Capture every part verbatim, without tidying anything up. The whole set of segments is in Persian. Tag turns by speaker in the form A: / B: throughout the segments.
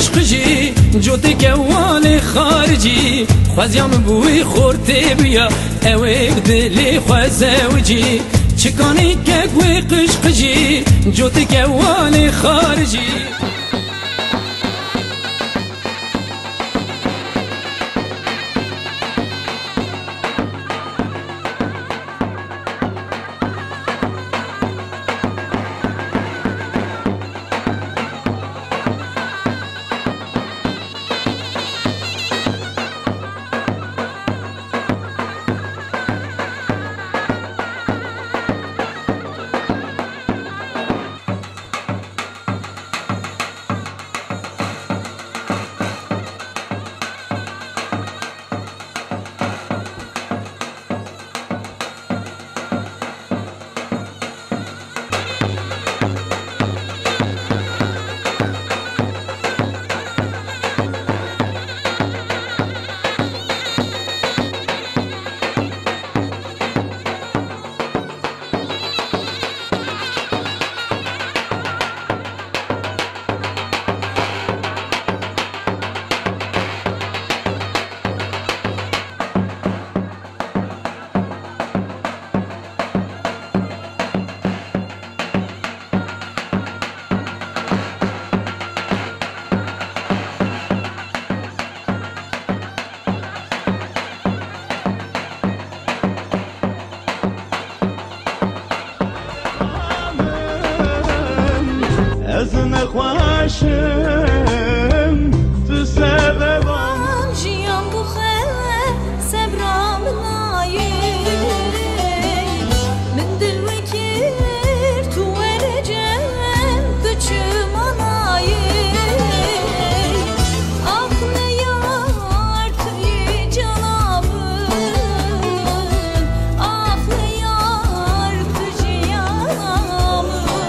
A: عشق جی جوتی کوال خارجی خوزیم بوی خورتی بیا اوه دلی خوزوجی چکانی که گوی قشق جی جوتی کوال خارجی
B: خواشم تو سببم
C: جیان بو خیلی سبرام نایی من دل وکر تو ورجم تو چمانایی آخل یار توی جنابم آخل یار تو جیانم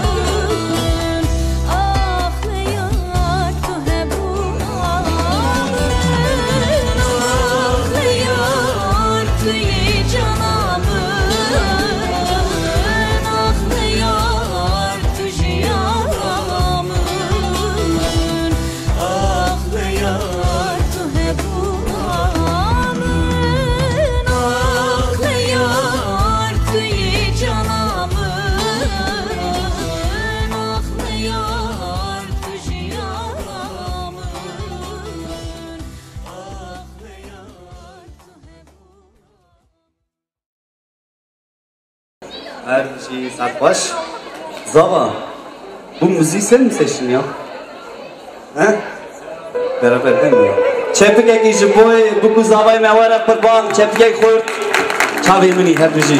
D: هر چی سرپاش زاوا bu müziği sen mi seçtin ya? He? Beraber değil mi? Çepikek işi boy bu kuzavayı mevara kurban çepikek kurt çavi mini her müziği.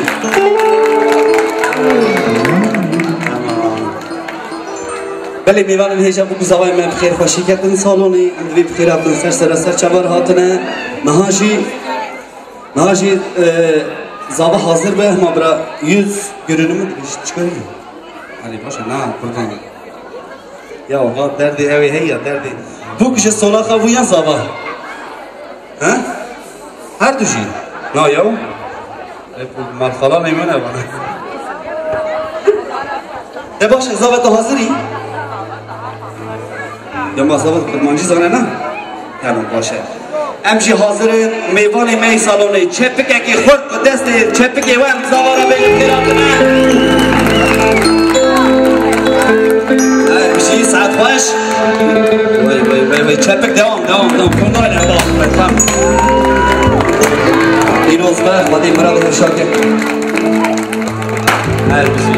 D: بله میوانم هیچ ابو گزاوای من بخیر خوشی کردن سالونی اندوی بخیر ابن سر سر سر چوار هاتنه مهاجی مهاجی زاوا حاضر به ما برا yüz görünümü çıkarıyor. Hani başa ne yapalım? Ya o derdi evi hey ya derdi. Bu kişi sola kavuyan zava. Ha? Her düşü. Ne ya? Hep mal falan ne bana? De başa zava da hazır iyi. Ya masava kurmancı zana ne? Yani başa. امشی حاضرین میوان می سالونی چپکه که خود و دست چپکه و هم زواره بگیم گرامدنه امشی ساعت خوش وی وی وی وی چپک دوام دوام دوام کندار دوام بفهم این روز به خواهدی مراد شاکر هر بشی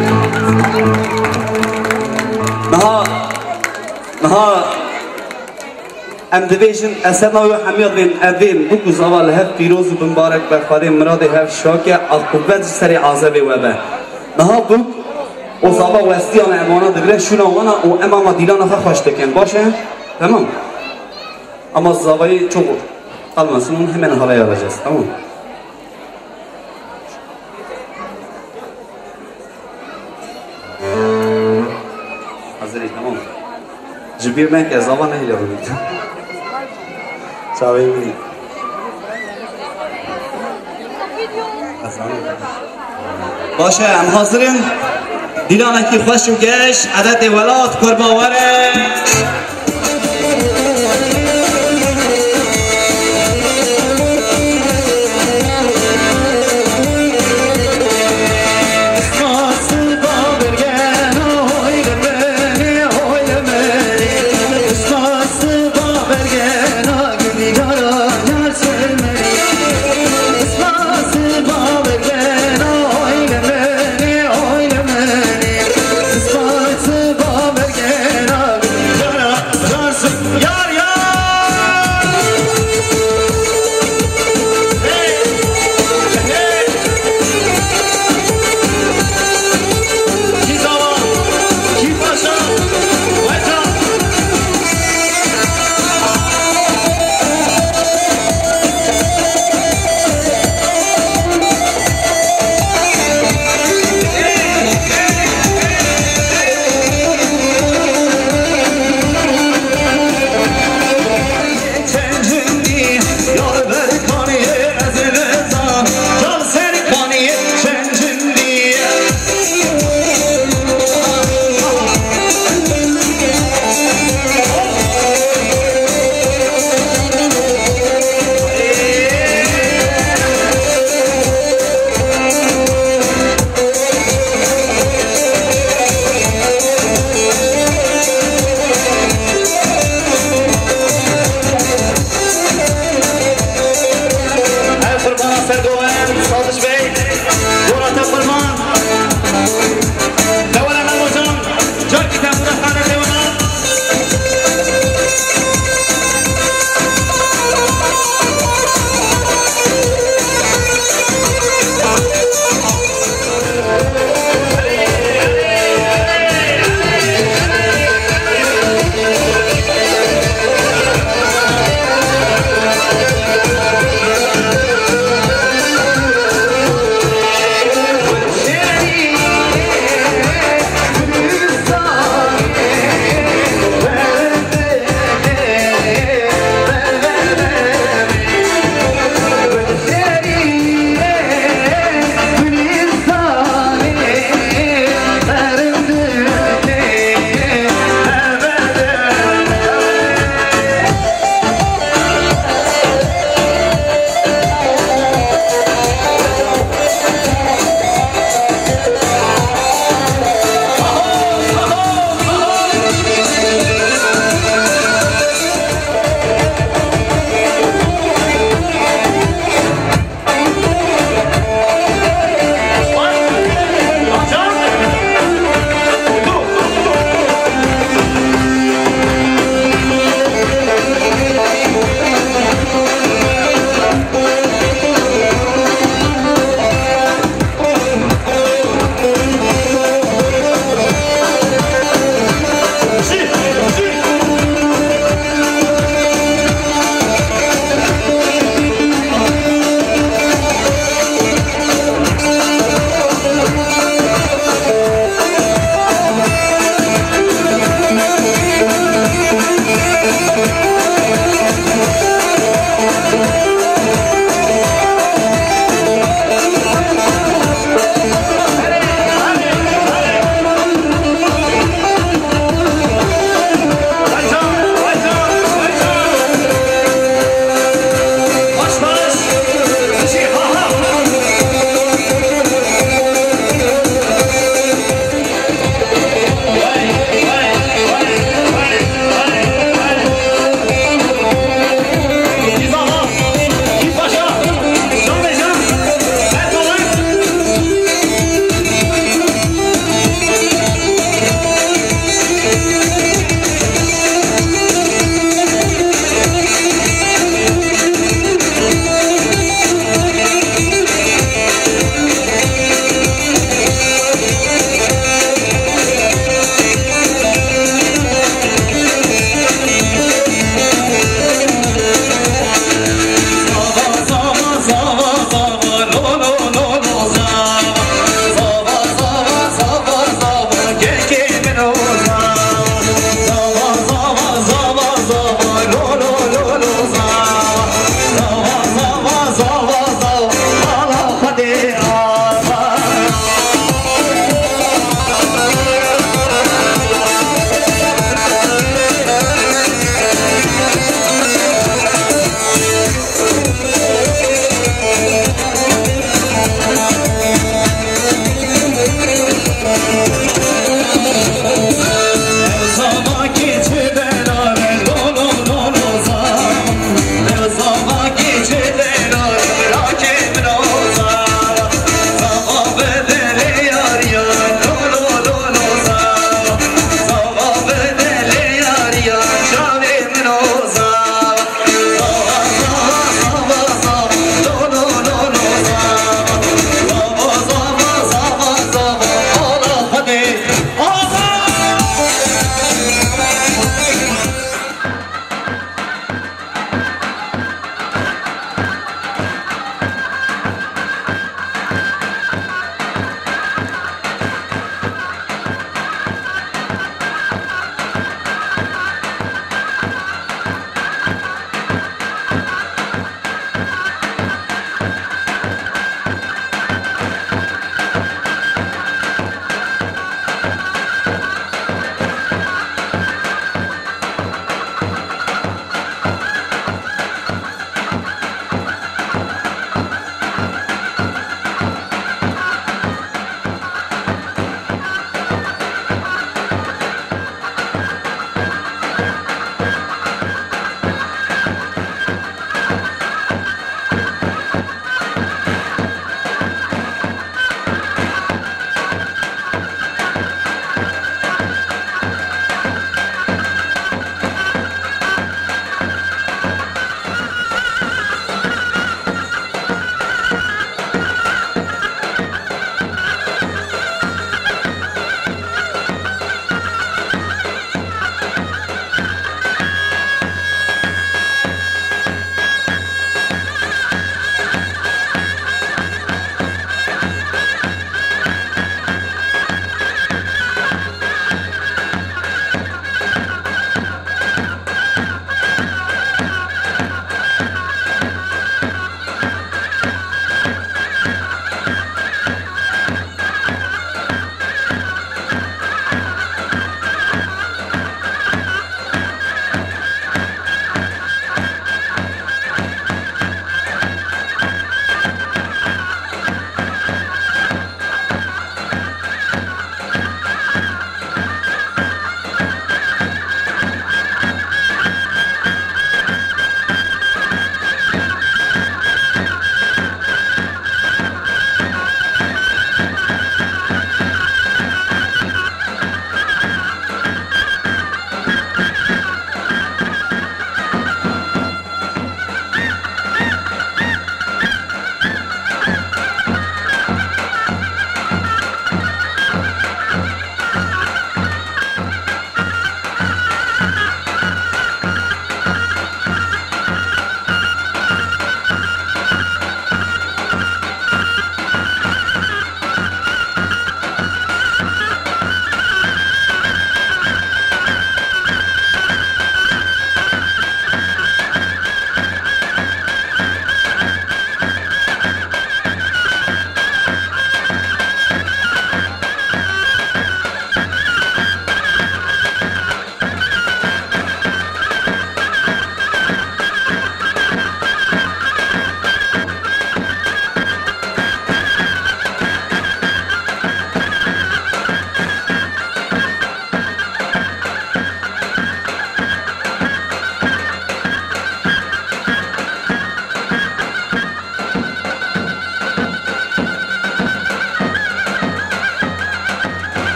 D: نها نها ام دبیشن اسنا و حمیاد بین ادین بکو زوال هف پیروز و مبارک بخوادی مراد هف شاکه القوت سری عذاب و به نها بک و زوا وستیان امانه دگره شون آوانا و امام دیلان افا خوش دکن باشه تمام اما زوای چوبور قلمانسون اون همین حالا یارجاست تمام حاضری تمام جبیر من که زوا نهیده بودید چاوی بودید باشه هم حاضرین دیلانه که خوشم گشت عدد ولاد کرباوره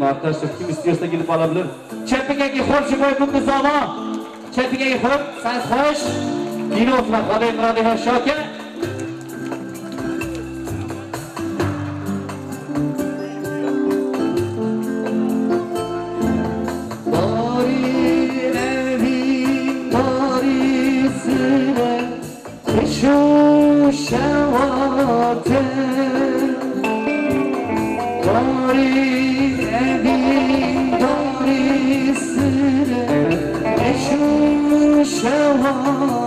E: arkadaşlar kim istiyorsa gelip alabilir. Çepikeki hoş boy bu kızama. Çepikeki hoş, sen hoş. Yine oturak, hadi Emrani Hoşşake.
F: شواته داری ابی داری سره اشو شواته